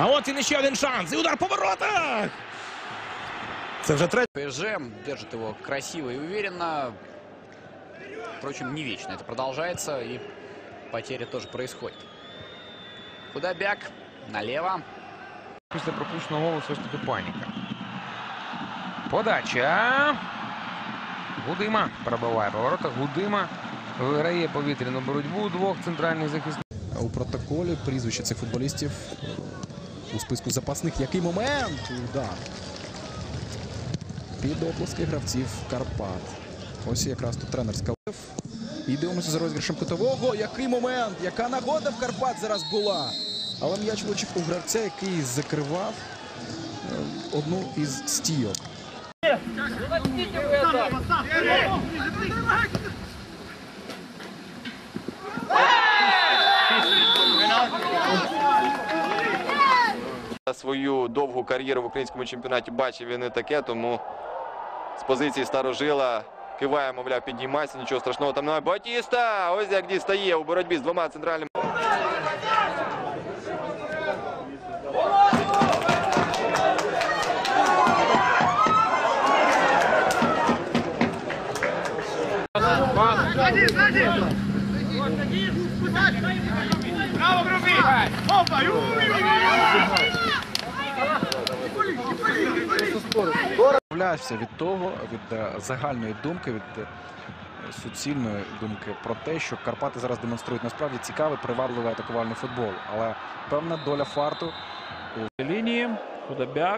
А от він ще один шанс. І удар по воротах. Це вже третій. ПСЖ держит его красиво и уверенно. Впрочем, не вечно это продолжается. И потери тоже происходят. Худобяк налево. Після пропущеного голу все ж таки паніка. Подача. Гудима пробиває по воротах. Гудима виграє повітряну боротьбу двох центральних захисників. У протоколі прізвища цих футболістів у списку запасних. Який момент? Удар. Під оплески гравців Карпат. Ось якраз тут тренерська. І дивимося за розіграшем кутового. Який момент? Яка нагода в Карпат зараз була? Але м'яч влучив у гравця, який закривав одну із стійок. Свою довгу кар'єру в українському чемпіонаті бачив він і таке, тому з позиції старожила киває, мовляв, піднімайся, нічого страшного там немає. Батіста! Ось як дістає у боротьбі з двома центральними. Браво, Грубі! Опа! Відмовлявся від того, від загальної думки, від суцільної думки про те, що Карпати зараз демонструють насправді цікавий, привабливий атакувальний футбол. Але певна доля фарту у лінії. Худобяк.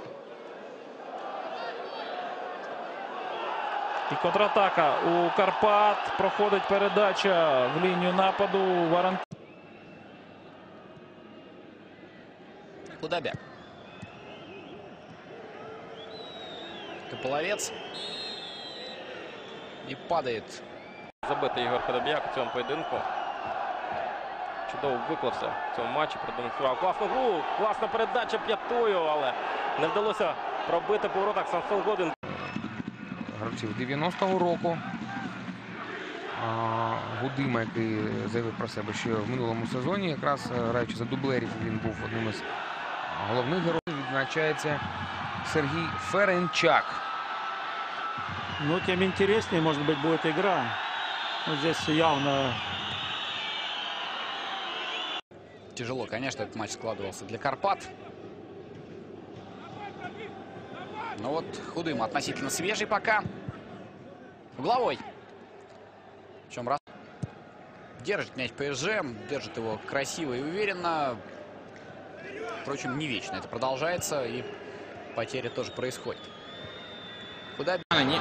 І контратака у Карпат. Проходить передача в лінію нападу. Варан. Худобяк. Половец. І падає. Забитий Ігор Худобяк у цьому поєдинку. Чудово виклався в цьому матчі, продемонстрував класну гру, класна передача п'ятою, але не вдалося пробити по воротах Самсон Годин. Гравців 90-го року. Гудима, який заявив про себе ще в минулому сезоні, якраз граючи за дублерів, він був одним із головних героїв. Відзначається Сергій Ференчак. Ну, тем интереснее, может быть, будет игра. Вот здесь явно... Тяжело, конечно, этот матч складывался для Карпат. Но вот Худыма относительно свежий пока. Угловой. Причем раз держит мяч ПСЖ, держит его красиво и уверенно. Впрочем, не вечно это продолжается, и потери тоже происходят. Куда они?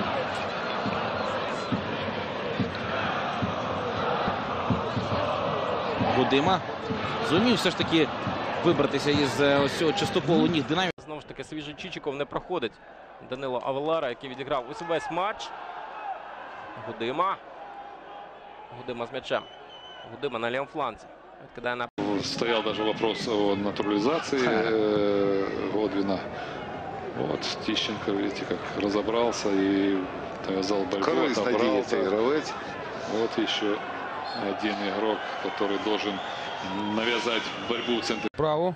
Гудима зумів все ж таки вибратися із ось цього чистополу ніг Динамо. Знову ж таки, свіжий Чичиков не проходить Данило Авелара, який відіграв ось весь матч. Гудима. Гудима з м'ячем. Гудима на лівому фланзі. Відкидає на... Стоял даже вопрос о натурализации Годвина. Вот Тищенко, видите, как разобрался и навязал борьбу, отобрал. Вот еще один игрок, который должен навязать борьбу в центре. Право.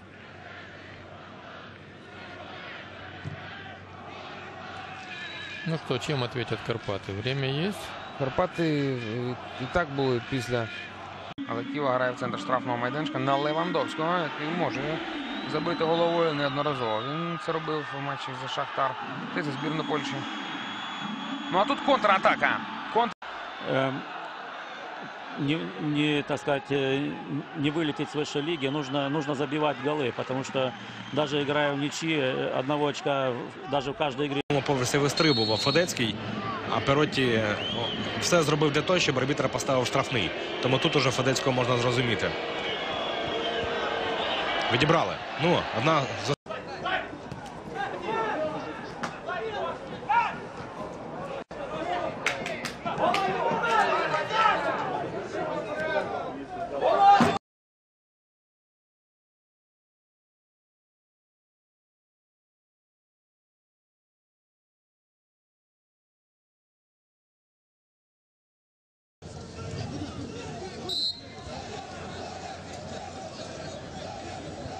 Ну что, чем ответят Карпаты? Время есть? Карпати і так були після. Але Ківа грає в центр штрафного майданчика на Левандовського, який може забити головою неодноразово. Він це робив в матчі за Шахтар та за збірну Польщі. Ну а тут контратака. Так сказать, не вылететь с высшей лиги, нужно забивать голы, потому что даже играя в ничьи, одного очка даже в каждой игре. На поверсі вистрибував Федецький, а Перотті все зробив для того, щоб арбітр поставив штрафний. Тому тут уже Федецького можна зрозуміти. Відібрали. Ну, одна за...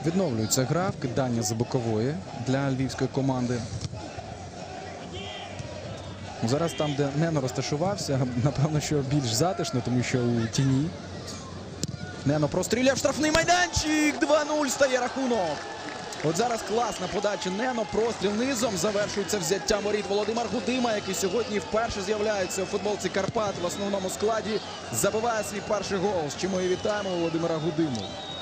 Відновлюється гра, вкидання за бокової для львівської команди. Зараз там, де Нено розташувався, напевно, що більш затишно, тому що у тіні. Нено простріляв штрафний майданчик. 2-0 стає рахунок. От зараз класна подача Нено. Простріл низом. Завершується взяття воріт Володимир Гудима, який сьогодні вперше з'являється у футболці Карпат в основному складі. Забиває свій перший гол. З чим ми і вітаємо Володимира Гудиму.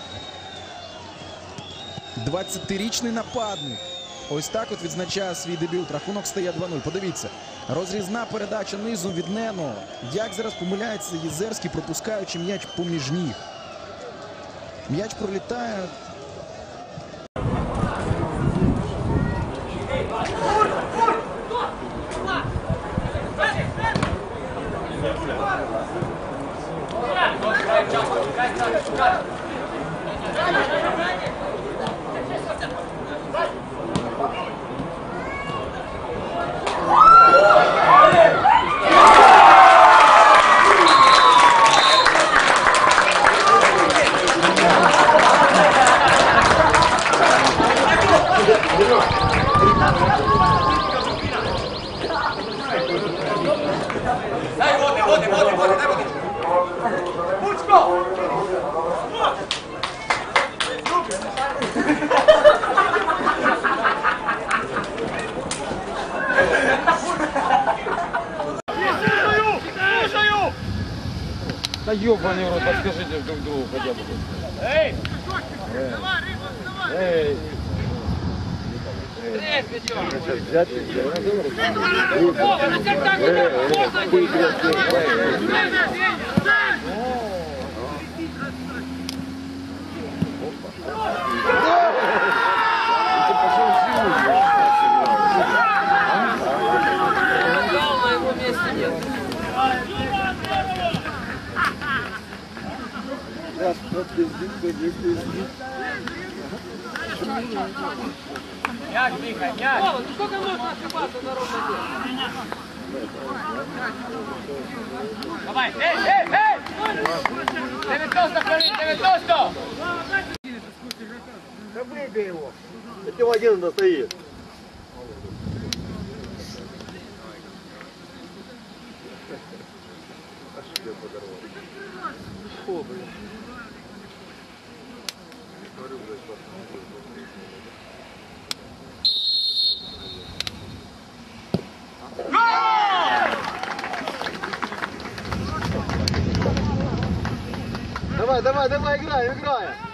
20-річний нападник. Ось так от відзначає свій дебют. Рахунок стає 2-0. Подивіться. Розрізна передача низом від Нено. Як зараз помиляється Єзерський, пропускаючи м'яч поміж ніг. М'яч пролітає. Да ёбаный рот, подскажите друг другу хотя бы. Эй! Эй! Мяч, Миха, мяч! Вова, ну сколько можно ошибаться на ровном деле? Давай, эй, эй, эй! 90 хвилин, 90! Да выбей его! Это один достоит. Фу, блин. Давай, давай, давай, играем, играем.